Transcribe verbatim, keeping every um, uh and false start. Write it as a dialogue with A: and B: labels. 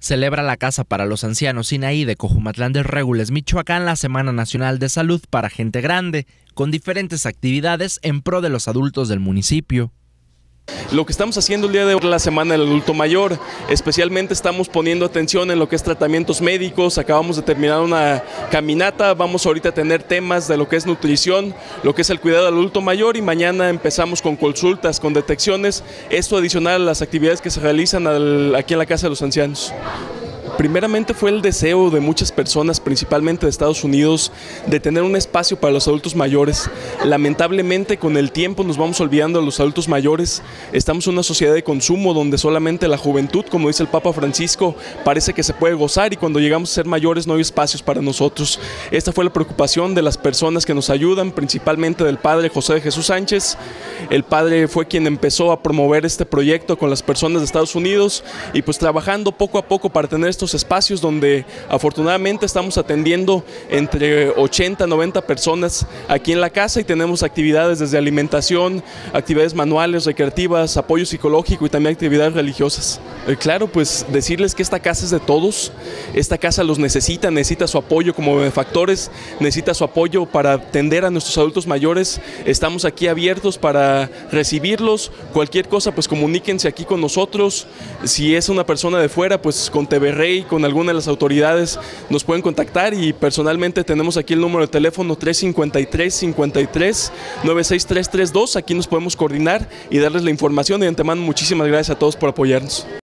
A: Celebra la Casa para los Ancianos Sinaí de Cojumatlán de Régules, Michoacán, la Semana Nacional de Salud para Gente Grande, con diferentes actividades en pro de los adultos del municipio.
B: Lo que estamos haciendo el día de hoy es la Semana del Adulto Mayor, especialmente estamos poniendo atención en lo que es tratamientos médicos. Acabamos de terminar una caminata, vamos ahorita a tener temas de lo que es nutrición, lo que es el cuidado del adulto mayor, y mañana empezamos con consultas, con detecciones, esto adicional a las actividades que se realizan al, aquí en la Casa de los Ancianos. Primeramente fue el deseo de muchas personas, principalmente de Estados Unidos, de tener un espacio para los adultos mayores. Lamentablemente con el tiempo nos vamos olvidando de los adultos mayores. Estamos en una sociedad de consumo donde solamente la juventud, como dice el Papa Francisco, parece que se puede gozar, y cuando llegamos a ser mayores no hay espacios para nosotros. Esta fue la preocupación de las personas que nos ayudan, principalmente del Padre José de Jesús Sánchez. El Padre fue quien empezó a promover este proyecto con las personas de Estados Unidos, y pues trabajando poco a poco para tener estos espacios donde afortunadamente estamos atendiendo entre ochenta a noventa personas aquí en la casa, y tenemos actividades desde alimentación, actividades manuales, recreativas, apoyo psicológico y también actividades religiosas. Eh, claro, pues decirles que esta casa es de todos, esta casa los necesita, necesita su apoyo como benefactores, necesita su apoyo para atender a nuestros adultos mayores. Estamos aquí abiertos para recibirlos, cualquier cosa pues comuníquense aquí con nosotros. Si es una persona de fuera, pues con T V Rey, con alguna de las autoridades nos pueden contactar, y personalmente tenemos aquí el número de teléfono tres cinco tres, cinco tres, nueve seis tres tres dos. Aquí nos podemos coordinar y darles la información. De antemano, muchísimas gracias a todos por apoyarnos.